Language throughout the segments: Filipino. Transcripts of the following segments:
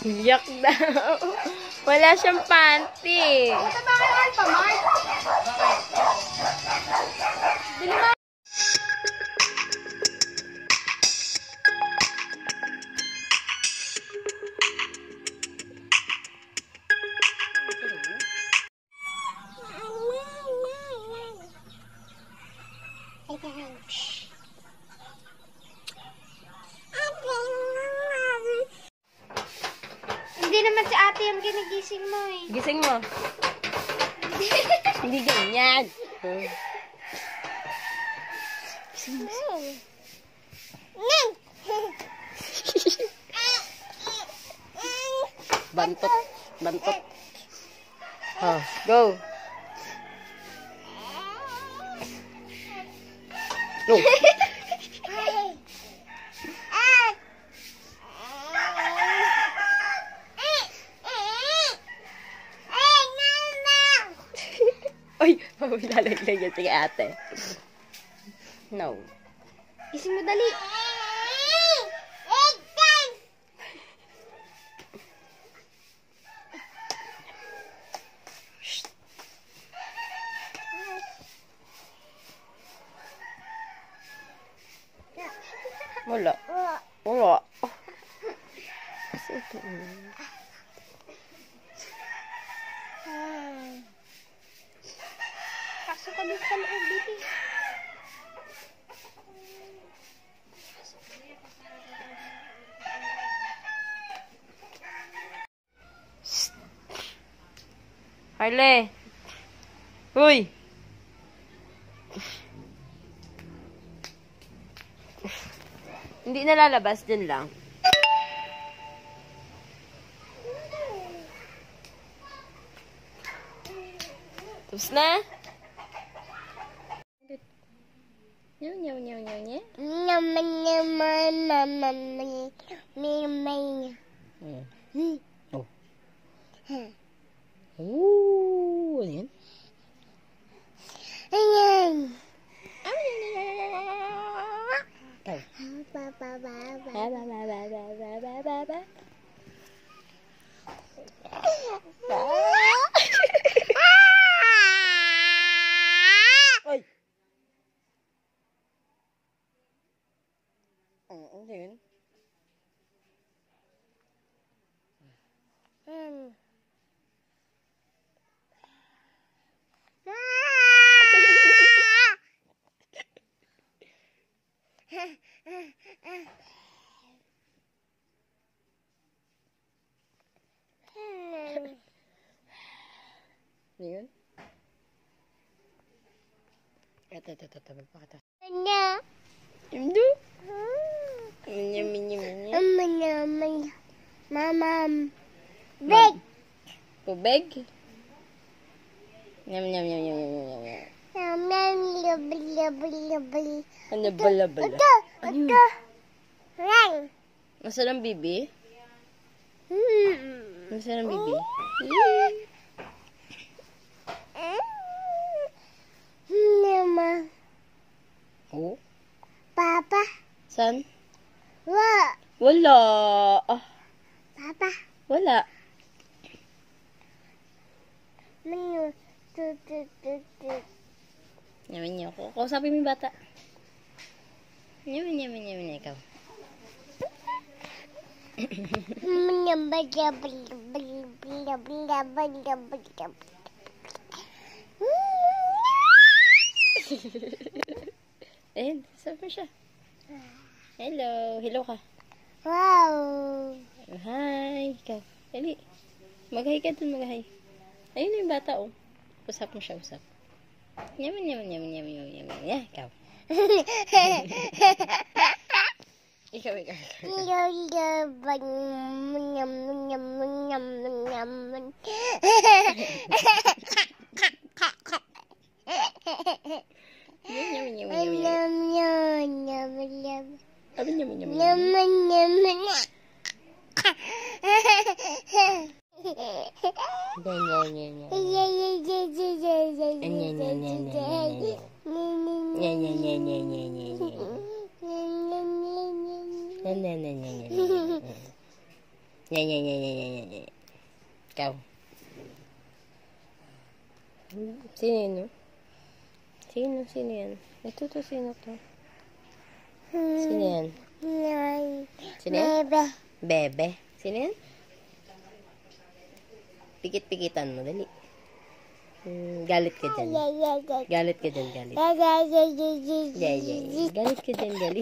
Yak daw. Wala siyang panty. Ito ba kayo Alpha Mart? Bili mo. Hindi naman si ate yung ginigising mo eh. Gising mo. Hindi ganyan. Gising mo. Bantot. Bantot. Oh, go. Go. Ay, lalaglag yan. Sige, ate. No. Gising mo dali. Wala. Wala. Kasi ito. Pasok ka dito sa loob, baby. Harley. Uy. Hindi na lalabas, din lang. Tapos na? Nyaw, nyaw, nyaw, nyaw, nyaw. Naman naman, naman. Oh. Ooh, ano yan? Ayan. Ikaw. Ay! Ano yun? Ano yun? Ito. Magpakita. Ano? Indo? Minya. Mamam. Big. Tubig? Nyam. Mamam, labli. Ano bala? Ito. Rang. Nasaan ang bibi? Nasaan ang bibi? Mama. Oh? Papa. Saan? Wala. Ah, Papa. wala. Manu. Nyam. Kausapin mo yung bata. Nyam, ikaw. Ayun, sabi mo siya. Hello ka. Wow. Hi, ikaw. Dali. Mag-hi ka dun, mag-hi. Ayun na yung bata, oh. Usap mo siya, usap. Nyam. Yeah, ikaw. Ikaw. Yan. Ikaw. Sino yun, no? Sino yan? Ito, sino to? Sino yan? Sino yan? Bebe. Sino yan? Pikit-pikitan mo, dali. Galit ka dyan. Galit ka dyan, galit. Galit ka dyan, galit.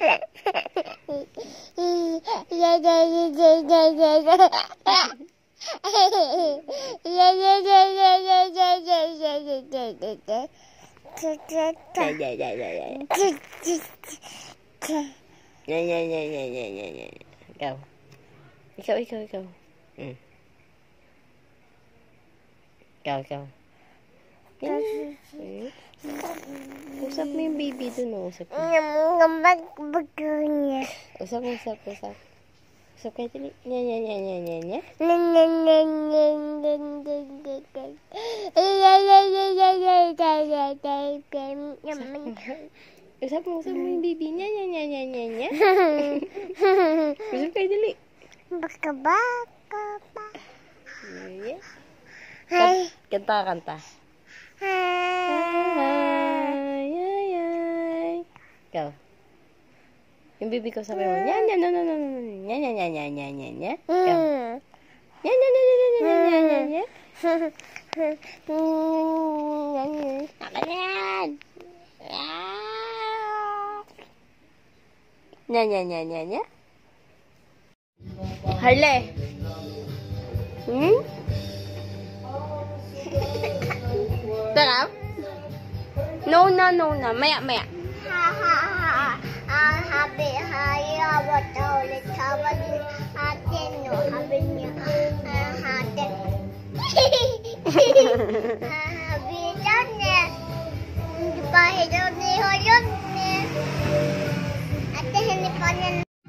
Ikaw. Ikaw. Usap mo yung baby dun, oh. Usap mo. Usap. Usap kayo, dali. Nya. Usap mo yung baby. Nya. Usap kayo, dali. Baka. Kanta. Ikaw. Yung baby ko sabi mo, nya. Ikaw. Nya. Nakalan! Nya. Harle! Sarap? No. Maya. Habi hayawat ulit kawan atin no habi niya hatin habi dane di pa hidup ni hoyon ni ate hindi pa niya.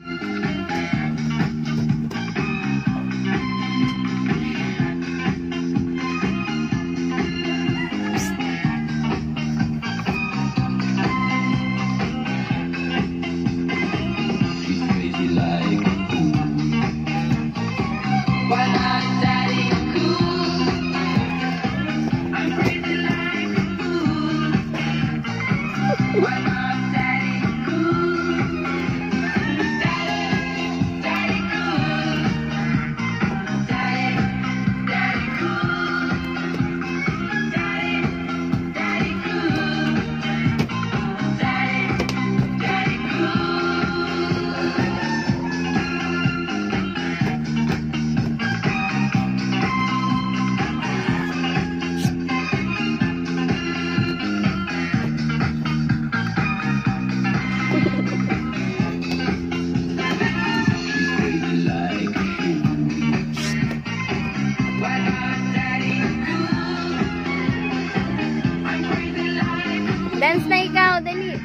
Dance na ikaw, dali.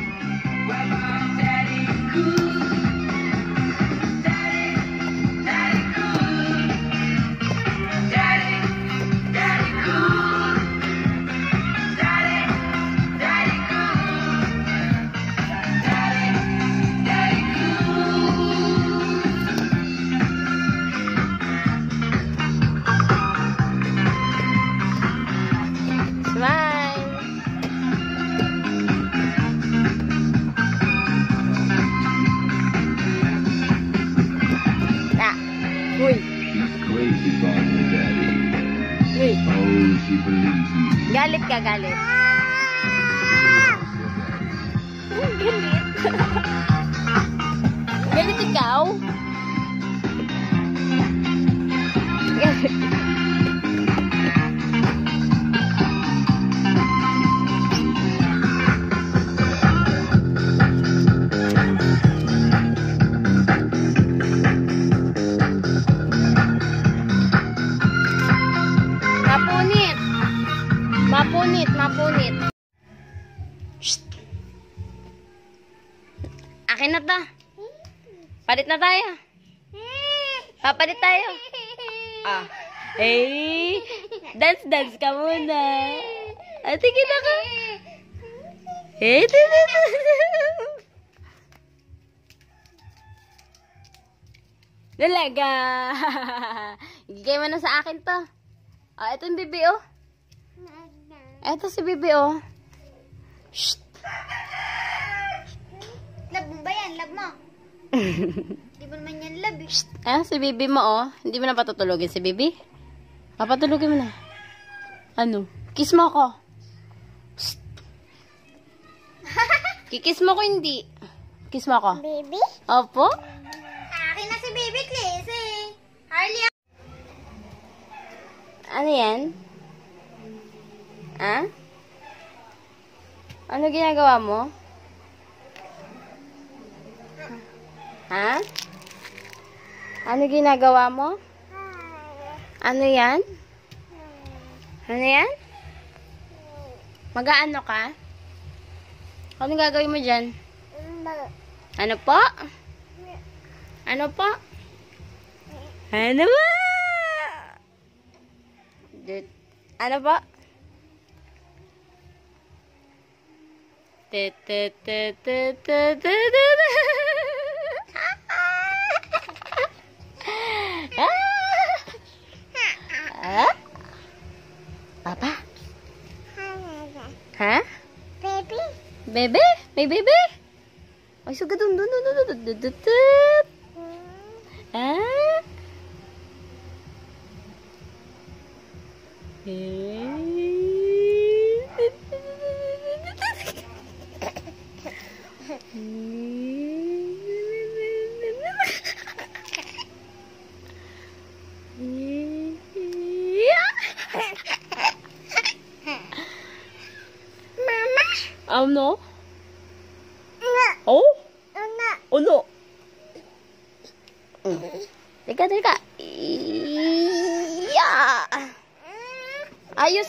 Galit ka, galit. Galit. Galit ikaw? Galit. Mapunit. Shh. Akin na ta. Palit na tayo. Papalit tayo. Hey, dance ka muna. Tingin ako. Hey, Dalaga! Igigay mo na sa akin to. Ah, ito yung bibi, oh. Ito si bibi, oh. Shh! Love mo ba yan? Love mo? Di mo naman yan love eh. Ah, si bibi mo, oh. Hindi mo na patutulogin si bibi? Papatulogin mo na. Ano? Kiss mo ako. Shh! Kikiss mo ko hindi. Kiss mo ako. Baby? Opo? Akin na si Baby Chris eh. Harley. Ano yan? Ha? Ano ginagawa mo? Ha? Ano ginagawa mo? Ano yan? Ano yan? Mag-aano ka? Ano gagawin mo dyan? Ano po? Ano po? Ano ba? Ano po? Papa? Ha? Baby? Bebe? May bebe? Ay, suga dun. Ah? No? Oh? No? Teka. Yeah. Ayos.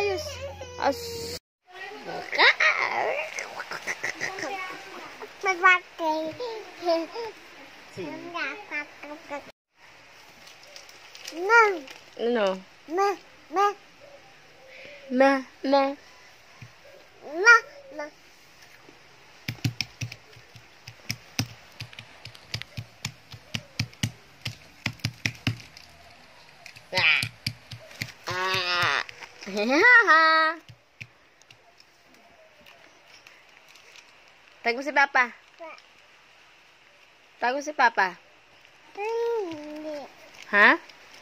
No. Ma. Tago si Papa. Ha?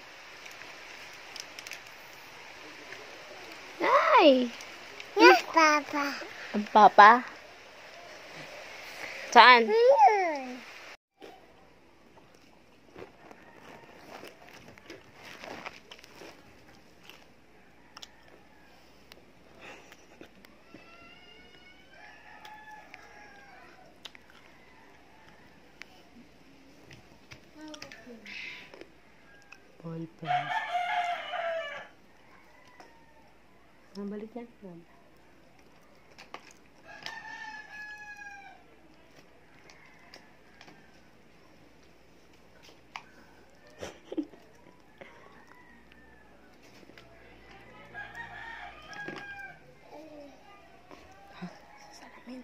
Ay! Yes, Papa. Ang Papa? Saan? Ballpen. Ang balik yan. Salamin.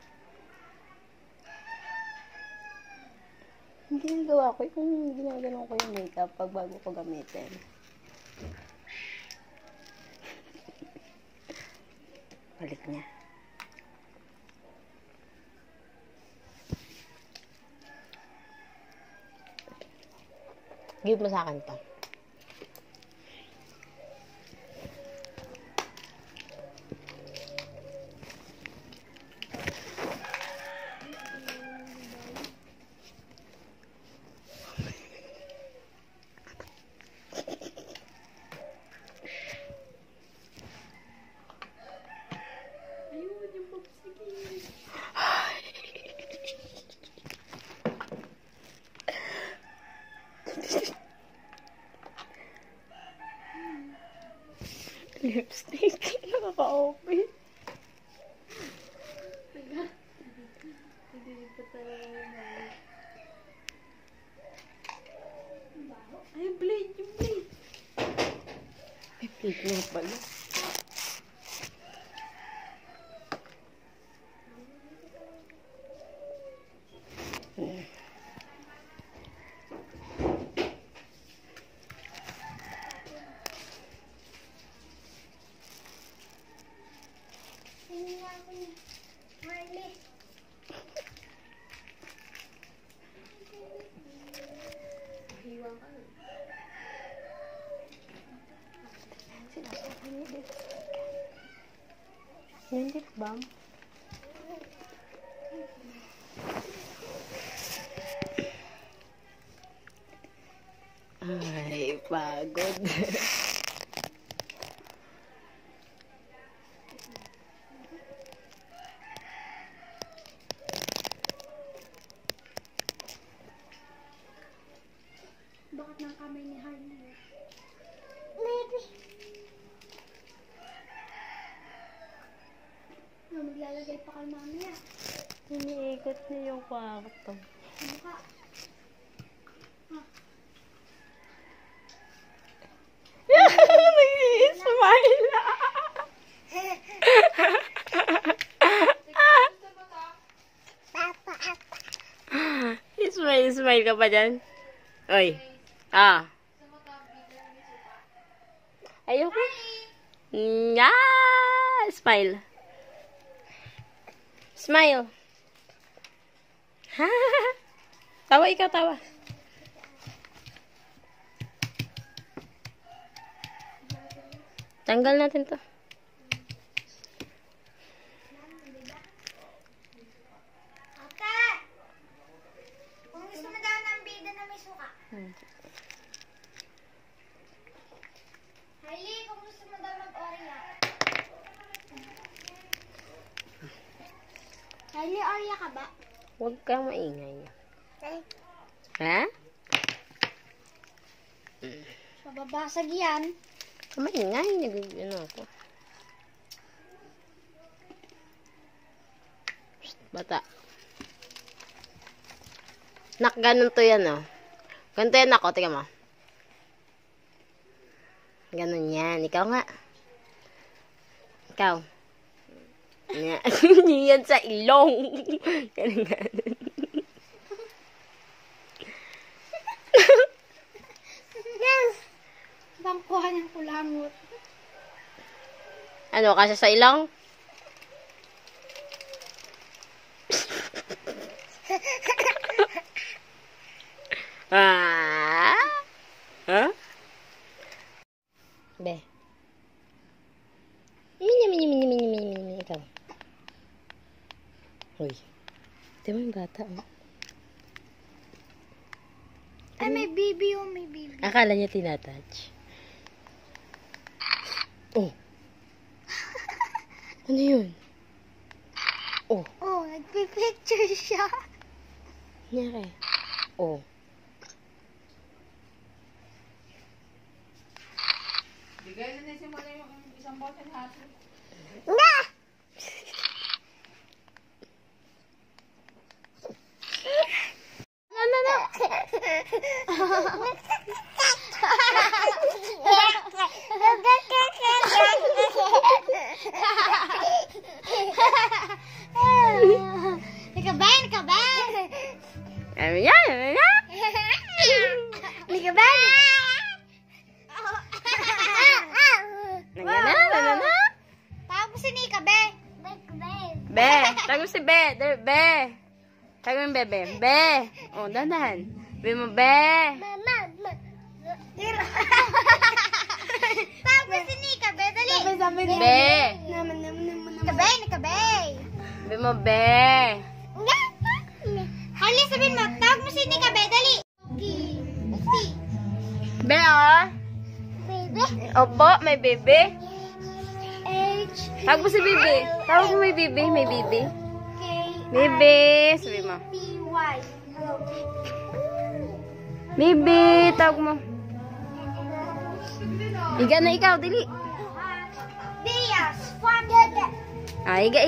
Hindi nagawa ko yung ginagawa ko yung makeup pag bago ko gamitin. Balik niya. Give mo sa akin to. Lipstick. Nakaka-open. Ay, blade. Yung blade. May blade nga pala. lip balm. Ay, pagod. Bakit ng kamay ni Harley? Maybe. Maglalagay pa kay mami ah. Iniikot niya yung kwarto. Mukha. Nag-i-smile. Smile ka pa dyan? Oy. Ah. Ayoko. Smile. Smile. Tawa, ikaw tawa. Tanggal natin to. Ate! Kung gusto mo daw ng bida na may suka. Harley, kung gusto mo daw mag-orya. Harley, orya ka ba? Huwag kang maingay. Ha? Mababasag yan. Maingay. Nag-ano ako. Psst, bata. Nak, ganun to yan, oh. Ganito yan ako. Tingnan mo. Ganun yan. Ikaw nga. Ikaw. Yan sa ilong. Ganun ganun. Bangkuhan ng kulangot. Ano, kasi sa ilong? Ah? Huh? Be. Mini. Ikaw. Uy. Di mo yung bata, oh. Ay, may baby oh, may baby. Akala niya tinatouch. Oh. Ano yun? Oh. Oh, nagpipicture siya. Nyari. Oh. Bigay na niya mo na yung isang bote na hato. Nga! No. Nakabayan ka ba? Ano yan? Nagana? Tawag mo si Nika, be. Be. Tawag mo si Be. Be. Tawag mo yung bebe. Be. Oh, dandan. Be mo, Be. Tawag mo si Nika, be. Dali. Be. Nikabe. Be mo, Be. Harley, sabihin mo, tawag mo si Nika, be. Dali. Be, oh. Baby. Opo, may bebe. H. Tawag mo si Bibi. Tawag mo may Bibi. May Bibi. K. Bibi. Sabi mo. T-Y. Bibi. Tawag mo. Higa na ikaw, dili. Diaz. From the... Ah, higa.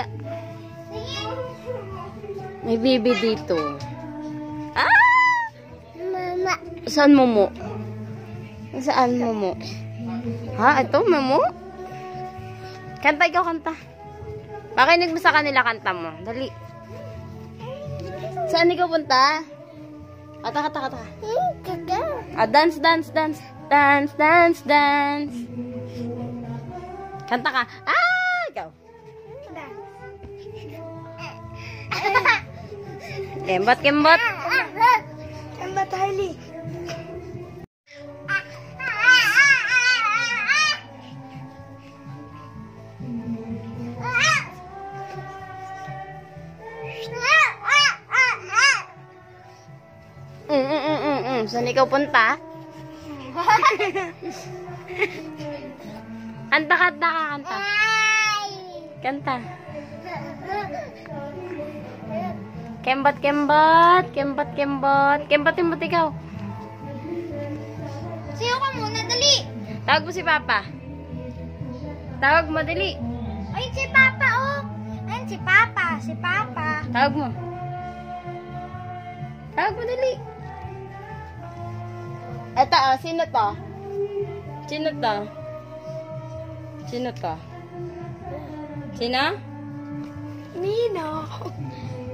May Bibi dito. Ah! Mama. Saan mo? Saan mo? Ha? Ito, mo? Kanta, ikaw kanta. Pakinig mo sa kanila, kanta mo. Dali. Saan ikaw punta? Kata. Ah, dance. Kanta ka. Ah! Ikaw. Kembot. Kembot, Harley. Saan ikaw punta? Kanta, kanta ka, kanta. Ay! Kanta. Kembot, kembot. Kembot, kembot. Kembot, kembot ikaw. Sayo ka muna, dali! Tawag mo si Papa. Tawag mo, dali. Ay, si Papa, oh! Ayun, si Papa, si Papa. Tawag mo. Tawag mo, dali. Eto, oh, sino to? Sino to? Sino to? Sino? Nino.